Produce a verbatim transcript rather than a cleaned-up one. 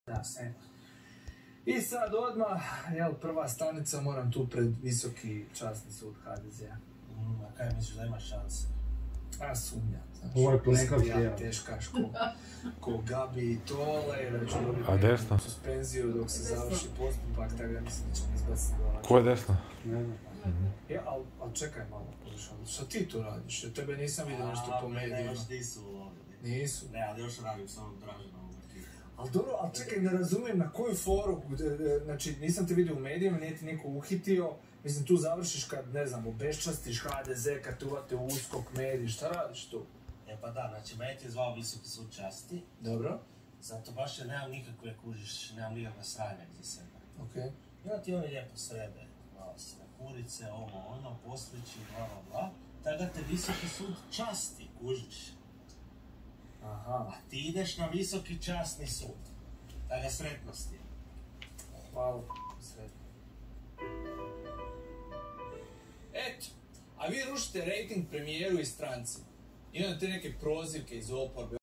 E. I sad odmah, jel, prva stanica, moram tu pred Visoki časni sud ha de zea. Mm, a kaj misliš da ima šanse? A sumnjam, znaš. Ovo je Plenković ja tijelo. teškaš ko, ko Gabi i Tole, da ću A dobiti desno? neku suspenziju dok se završi postupak, tako da mislim da će mi izbaciti do... Ko je desno? Ne znam. Ja, al, al čekaj malo, podušao, šta ti tu radiš? Ja tebe nisam vidio nešto po Ne, medijima. još nisu ulovili. Nisu. Ne, ali još radim s ovom Draženom ekipu. Ali dobro, ali čekaj, ne razumijem na koju foru, znači nisam te vidio u medijima, nije ti neko uhitio, mislim tu završiš kad, ne znam, obeščastiš ha de ze, kad te uvate u uskok mediji, šta radiš tu? E pa da, znači mene ti je zvao Visoki sud časti, Dobro, zato baš ja nemam nikakve, kužiš, nemam nikakve sranja za sebe. okej. Okay. I onda ti oni lijepo srede, malo se na kurice, ovo, ono, poslići, bla, bla, bla. Tada te Visoki sud časti, kužiš. Aha, A ti ideš na Visoki časni sud. Tada sretnosti. hvala, sretno. Eto, a vi rušite rejting premijeru i stranci. I onda te neke prozivke iz oporbe.